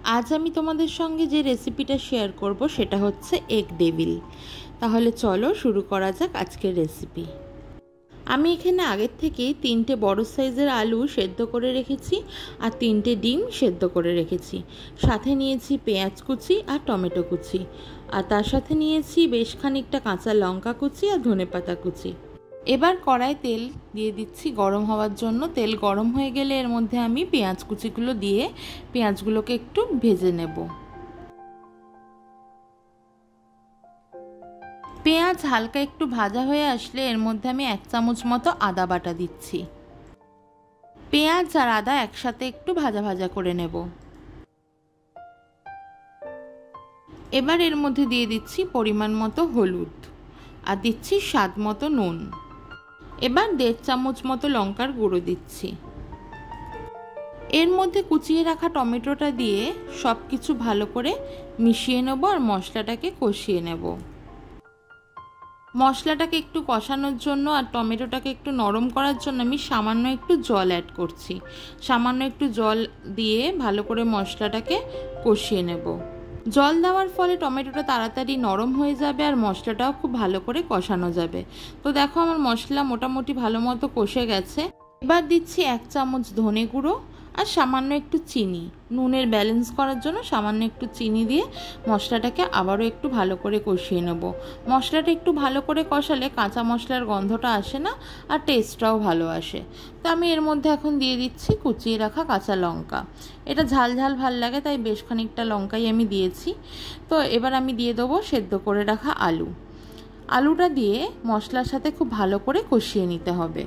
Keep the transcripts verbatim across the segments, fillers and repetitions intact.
আজ আমি তোমাদের সঙ্গে যে রেসিপিটা শেয়ার করব সেটা হচ্ছে এগ ডেভিল। তাহলে চলো শুরু করা যাক আজকের রেসিপি। আমি এখানে আগের থেকেই তিনটে বড় সাইজের আলু সেদ্ধ করে রেখেছি আর তিনটে ডিম সেদ্ধ করে রেখেছি। সাথে নিয়েছি পেঁয়াজ কুচি আর টমেটো কুচি, আর তার সাথে নিয়েছি বেশ খানিকটা কাঁচা লঙ্কা কুচি আর ধনেপাতা কুচি। এবার কড়াই তেল দিয়ে দিচ্ছি গরম হওয়ার জন্য। তেল গরম হয়ে গেলে এর মধ্যে আমি পেঁয়াজ কুচিগুলো দিয়ে পেঁয়াজগুলোকে একটু ভেজে নেব। পেঁয়াজ হালকা একটু ভাজা হয়ে আসলে এর মধ্যে আমি এক চামচ মতো আদা বাটা দিচ্ছি। পেঁয়াজ আর আদা একসাথে একটু ভাজা ভাজা করে নেব। এবার এর মধ্যে দিয়ে দিচ্ছি পরিমাণ মতো হলুদ আর দিচ্ছি স্বাদ মতো নুন। এবার দেড় চামচ মতো লঙ্কার গুঁড়ো দিচ্ছি। এর মধ্যে কুচিয়ে রাখা টমেটোটা দিয়ে সব কিছু ভালো করে মিশিয়ে নেব আর মশলাটাকে কষিয়ে নেব। মশলাটাকে একটু কষানোর জন্য আর টমেটোটাকে একটু নরম করার জন্য আমি সামান্য একটু জল অ্যাড করছি। সামান্য একটু জল দিয়ে ভালো করে মশলাটাকে কষিয়ে নেব। জল দেওয়ার ফলে টমেটোটা তাড়াতাড়ি নরম হয়ে যাবে আর মশলাটাও খুব ভালো করে কষানো যাবে। তো দেখো আমার মশলা মোটামুটি ভালো মতো কষে গেছে। এবার দিচ্ছি এক চামচ ধনে গুঁড়ো আর সামান্য একটু চিনি। নুনের ব্যালেন্স করার জন্য সামান্য একটু চিনি দিয়ে মশলাটাকে আবারও একটু ভালো করে কষিয়ে নেব। মশলাটা একটু ভালো করে কষালে কাঁচা মশলার গন্ধটা আসে না আর টেস্টটাও ভালো আসে। তো আমি এর মধ্যে এখন দিয়ে দিচ্ছি কুচিয়ে রাখা কাঁচা লঙ্কা। এটা ঝাল ঝাল ভাল লাগে তাই বেশ খানিকটা লঙ্কাই আমি দিয়েছি। তো এবার আমি দিয়ে দেবো সেদ্ধ করে রাখা আলু। আলুটা দিয়ে মশলার সাথে খুব ভালো করে কষিয়ে নিতে হবে।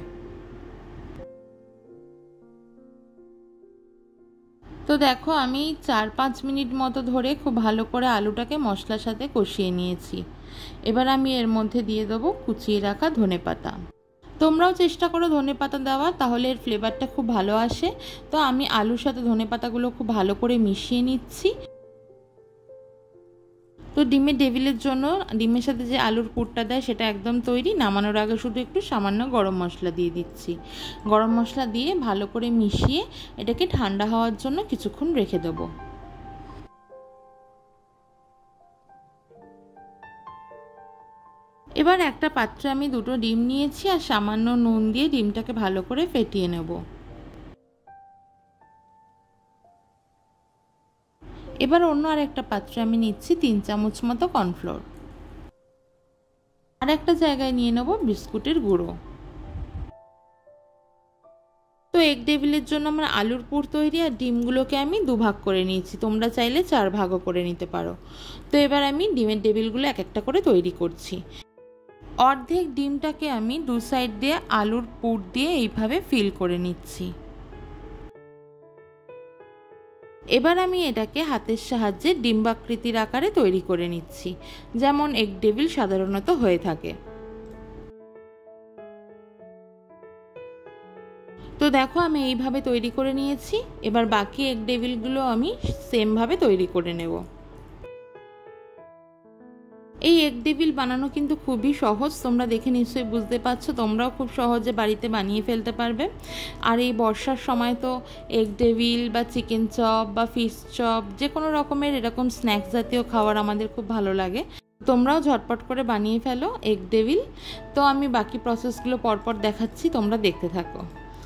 তো দেখো আমি চার পাঁচ মিনিট মতো ধরে খুব ভালো করে আলুটাকে মশলার সাথে কষিয়ে নিয়েছি। এবার আমি এর মধ্যে দিয়ে দেবো কুচিয়ে রাখা ধনেপাতা। তোমরাও চেষ্টা করো ধনেপাতা দেওয়া, তাহলে এর ফ্লেভারটা খুব ভালো আসে। তো আমি আলুর সাথে ধনেপাতাগুলো খুব ভালো করে মিশিয়ে নিচ্ছি। তো ডিমের ডেভিলের জন্য ডিমের সাথে যে আলুর পুরটা দেয় সেটা একদম তৈরি। নামানোর আগে শুধু একটু সামান্য গরম মশলা দিয়ে দিচ্ছি। গরম মশলা দিয়ে ভালো করে মিশিয়ে এটাকে ঠান্ডা হওয়ার জন্য কিছুক্ষণ রেখে দেবো। এবার একটা পাত্রে আমি দুটো ডিম নিয়েছি আর সামান্য নুন দিয়ে ডিমটাকে ভালো করে ফেটিয়ে নেব। এবার অন্য আর একটা পাত্রে আমি নিচ্ছি তিন চামচ মতো কর্নফ্লোর। আর একটা জায়গায় নিয়ে নেব বিস্কুটের গুঁড়ো। তো এগ ডেভিলের জন্য আমার আলুর পুর তৈরি আর ডিমগুলোকে আমি দুভাগ করে নিয়েছি। তোমরা চাইলে চার ভাগও করে নিতে পারো। তো এবার আমি ডিমের ডেভিলগুলো এক একটা করে তৈরি করছি। অর্ধেক ডিমটাকে আমি দু সাইড দিয়ে আলুর পুর দিয়ে এইভাবে ফিল করে নিচ্ছি। এবার আমি এটাকে হাতের সাহায্যে ডিম্বাকৃতির আকারে তৈরি করে নিচ্ছি, যেমন এগ ডেভিল সাধারণত হয়ে থাকে। তো দেখো আমি এইভাবে তৈরি করে নিয়েছি। এবার বাকি এগ ডেভিলগুলো আমি সেমভাবে তৈরি করে নেব। এই এগ ডেভিল বানানো কিন্তু খুবই সহজ, তোমরা দেখে নিশ্চয়ই বুঝতে পারছো। তোমরাও খুব সহজে বাড়িতে বানিয়ে ফেলতে পারবে। আর এই বর্ষার সময় তো এগ ডেভিল বা চিকেন চপ বা ফিশ চপ যে কোনো রকমের এরকম স্ন্যাক্স জাতীয় খাবার আমাদের খুব ভালো লাগে। তোমরাও ঝটপট করে বানিয়ে ফেলো এগ ডেভিল। তো আমি বাকি প্রসেসগুলো পরপর দেখাচ্ছি, তোমরা দেখতে থাকো।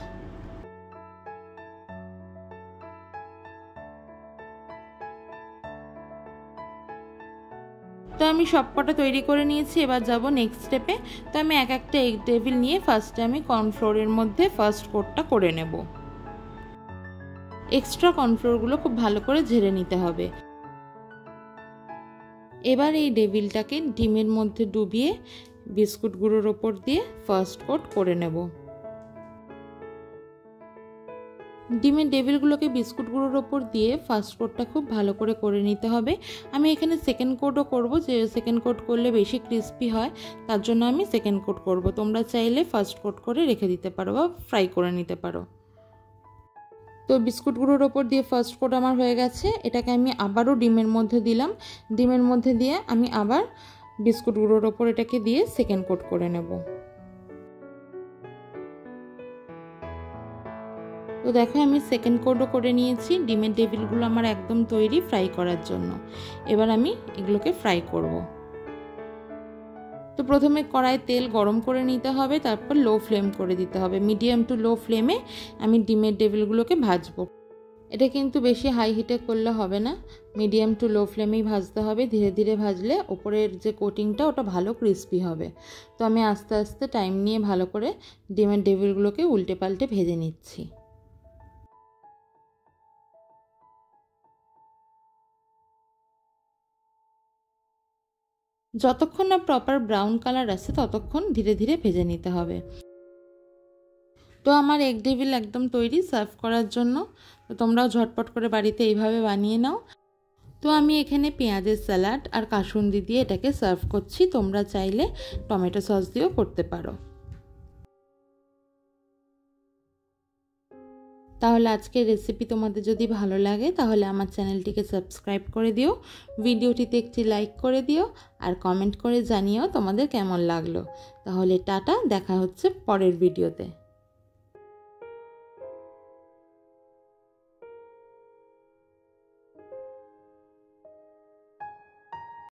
তো আমি সবকটা তৈরি করে নিয়েছি। এবার যাব নেক্সট স্টেপে। তো আমি এক একটা এগ ডেভিল নিয়ে ফার্স্টে আমি কর্নফ্লোরের মধ্যে ফার্স্ট কোটটা করে নেব। এক্সট্রা কর্নফ্লোরগুলো খুব ভালো করে ঝেড়ে নিতে হবে। এবার এই ডেভিলটাকে ডিমের মধ্যে ডুবিয়ে বিস্কুট গুঁড়োর ওপর দিয়ে ফার্স্ট কোট করে নেব। ডিমের ডেভিলগুলোকে বিস্কুট গুঁড়োর ওপর দিয়ে ফার্স্ট কোটটা খুব ভালো করে করে নিতে হবে। আমি এখানে সেকেন্ড কোটও করব, যে সেকেন্ড কোট করলে বেশি ক্রিস্পি হয়, তার জন্য আমি সেকেন্ড কোট করব। তোমরা চাইলে ফার্স্ট কোট করে রেখে দিতে পারো বা ফ্রাই করে নিতে পারো। তো বিস্কুট গুঁড়োর ওপর দিয়ে ফার্স্ট কোট আমার হয়ে গেছে। এটাকে আমি আবারও ডিমের মধ্যে দিলাম। ডিমের মধ্যে দিয়ে আমি আবার বিস্কুট গুঁড়োর ওপর এটাকে দিয়ে সেকেন্ড কোট করে নেব। তো দেখো আমি সেকেন্ড কোটও করে নিয়েছি। ডিমের ডেভিলগুলো আমার একদম তৈরি ফ্রাই করার জন্য। এবার আমি এগুলোকে ফ্রাই করব। তো প্রথমে কড়াই তেল গরম করে নিতে হবে, তারপর লো ফ্লেম করে দিতে হবে। মিডিয়াম টু লো ফ্লেমে আমি ডিমের ডেভিলগুলোকে ভাজবো। এটা কিন্তু বেশি হাই হিটে করলে হবে না, মিডিয়াম টু লো ফ্লেমেই ভাজতে হবে। ধীরে ধীরে ভাজলে ওপরের যে কোটিংটা ওটা ভালো ক্রিস্পি হবে। তো আমি আস্তে আস্তে টাইম নিয়ে ভালো করে ডিমের ডেভিলগুলোকে উল্টে পাল্টে ভেজে নিচ্ছি। যতক্ষণ না প্রপার ব্রাউন কালার আসে ততক্ষণ ধীরে ধীরে ভেজে নিতে হবে। তো আমার এগ ডেভিল একদম তৈরি সার্ভ করার জন্য। তো তোমরাও ঝটপট করে বাড়িতে এইভাবে বানিয়ে নাও। তো আমি এখানে পেঁয়াজের স্যালাড আর কাসুন্দি দিয়ে এটাকে সার্ভ করছি। তোমরা চাইলে টমেটো সস দিয়েও করতে পারো। তাহলে আজকের রেসিপি তোমাদের যদি ভালো লাগে তাহলে আমার চ্যানেলটিকে সাবস্ক্রাইব করে দিও, ভিডিওটিতে একটি লাইক করে দিও, আর কমেন্ট করে জানিও তোমাদের কেমন লাগলো। তাহলে টাটা, দেখা হচ্ছে পরের ভিডিওতে।